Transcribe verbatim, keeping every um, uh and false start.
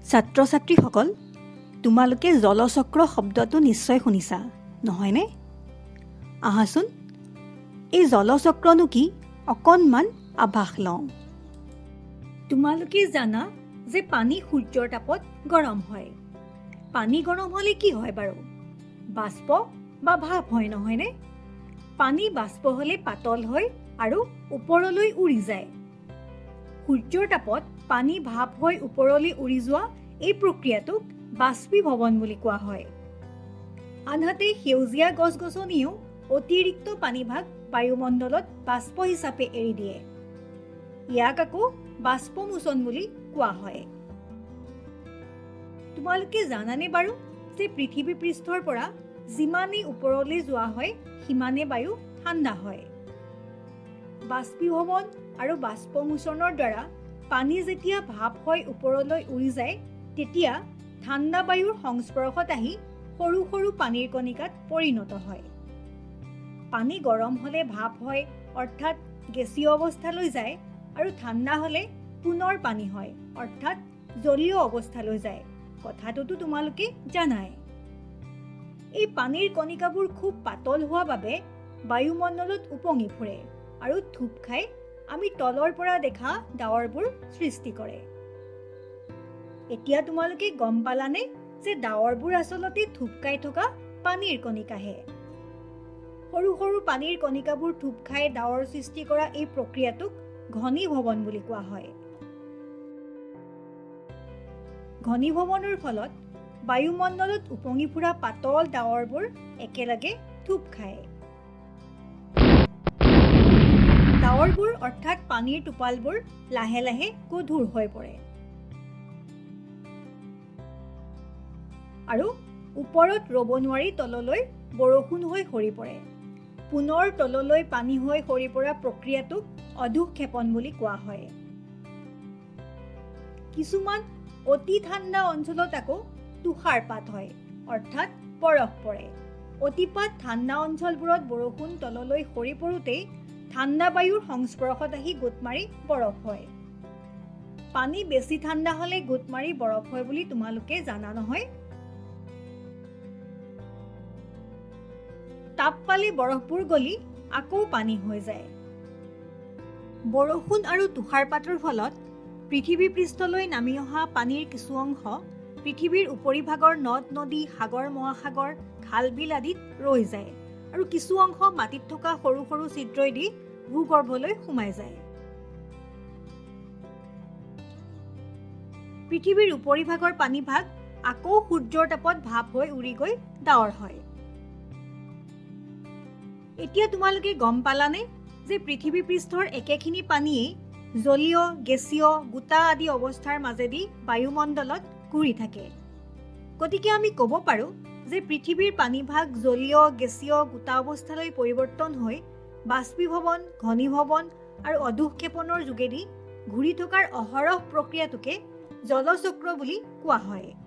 ছাত্ৰ ছাত্ৰীসকল, তোমালোকে জলচক্ৰ শব্দটো নিশ্চয় শুনিছা, নহয়নে? আহাচোন, এই জলচক্ৰনো কি অকণমান আভাস লওঁ। তোমালোকে জানা যে পানী সূৰ্যৰ তাপত গৰম হয়। পানী গৰম হ'লে কি হয় বাৰু? বাষ্প বা ভাপ হয়, নহয়নে? পানী বাষ্প হ'লে পাতল হয় আৰু ওপৰলৈ উৰি যায়। সূৰ্যৰ তাপত পানী ভাপ হৈ ওপৰলৈ উৰি যোৱা এই প্ৰক্ৰিয়াটোক বাষ্পীভৱন বুলি কোৱা হয়। আনহাতে সেউজীয়া গছ-গছনিয়েও অতিৰিক্ত পানীভাগ বায়ুমণ্ডলত বাষ্প হিচাপে এৰি দিয়ে। ইয়াক আকৌ বাষ্পমোচন বুলি কোৱা হয়। তোমালোকে জানানে বাৰু যে পৃথিৱী পৃষ্ঠৰ পৰা যিমানেই ওপৰলৈ যোৱা হয় সিমানে বায়ু ঠাণ্ডা হয়। বাষ্পীভৱন আৰু বাষ্পমোচনৰ দ্বাৰা পানী যেতিয়া ভাপ হৈ ওপৰলৈ উৰি যায় তেতিয়া ঠাণ্ডা বায়ুৰ সংস্পৰ্শত আহি সৰু সৰু পানীৰ কণিকাত পৰিণত হয়। পানী গৰম হ'লে ভাপ হয়, অৰ্থাৎ গেছীয় অৱস্থালৈ যায়, আৰু ঠাণ্ডা হ'লে পুনৰ পানী হয়, অৰ্থাৎ জলীয় অৱস্থালৈ যায়। কথাটোতো তোমালোকে জানাই। এই পানীৰ কণিকাবোৰ খুব পাতল হোৱা বাবে বায়ুমণ্ডলত উপঙি ফুৰে আৰু থুপ খাই আমি তলৰ পৰা দেখা ডাৱৰবোৰ সৃষ্টি কৰে। এতিয়া তোমালোকে গম পালানে যে ডাৱৰবোৰ আচলতে থুপ খাই থকা পানীৰ কণিকাহে। সৰু সৰু পানীৰ কণিকাবোৰ থুপ খাই ডাৱৰ সৃষ্টি কৰা এই প্ৰক্ৰিয়াটোক ঘনীভৱন বুলি কোৱা হয়। ঘনীভৱনৰ ফলত বায়ুমণ্ডলত উপঙি ফুৰা পাতল ডাৱৰবোৰ একেলগে থুপ খায়। ডাৱৰবোৰ অৰ্থাৎ পানীৰ টোপালবোৰ লাহে লাহে গধুৰ হৈ পৰে আৰু ওপৰত ৰ'ব নোৱাৰি তললৈ বৰষুণ হৈ সৰি পৰে। পুনৰ তললৈ পানী হৈ সৰি পৰা প্ৰক্ৰিয়াটোক অধুক্ষেপণ বুলি কোৱা হয়। কিছুমান অতি ঠাণ্ডা অঞ্চলত আকৌ তুষাৰপাত হয়, অৰ্থাৎ বৰফ পৰে। অতিপাত ঠাণ্ডা অঞ্চলবোৰত বৰষুণ তললৈ সৰি পৰোঁতেই ঠাণ্ডা বায়ুৰ সংস্পৰ্শত আহি গোট মাৰি বৰফ হয়। পানী বেছি ঠাণ্ডা হ'লে গোট মাৰি বৰফ হয় বুলি তোমালোকে জানা নহয়? তাপ পালে বৰফবোৰ গলি আকৌ পানী হৈ যায়। বৰষুণ আৰু তুষাৰপাতৰ ফলত পৃথিৱী পৃষ্ঠলৈ নামি অহা পানীৰ কিছু অংশ পৃথিৱীৰ উপৰিভাগৰ নদ-নদী, সাগৰ মহাসাগৰ, খাল বিল আদিত ৰৈ যায় আৰু কিছু অংশ মাটিত থকা সৰু সৰু ছিদ্ৰইদি ভূগৰ্ভলৈ সোমাই যায়। পৃথিৱীৰ উপৰিভাগৰ পানীভাগ আকৌ সূৰ্যৰ তাপত ভাপ হৈ উৰি গৈ ডাৱৰ হয়। এতিয়া তোমালোকে গম পালানে যে পৃথিৱী পৃষ্ঠৰ একেখিনি পানীয়ে জলীয়, গেছীয়, গোটা আদি অৱস্থাৰ মাজেদি বায়ুমণ্ডলত ঘূৰি থাকে। গতিকে আমি ক'ব পাৰোঁ যে পৃথিৱীৰ পানীভাগ জলীয়, গেছীয়, গোটা অৱস্থালৈ পৰিৱৰ্তন হৈ বাষ্পীভৱন, ঘনীভৱন আৰু অধুক্ষেপণৰ যোগেদি ঘূৰি থকাৰ অহৰহ প্ৰক্ৰিয়াটোকে জলচক্ৰ বুলি কোৱা হয়।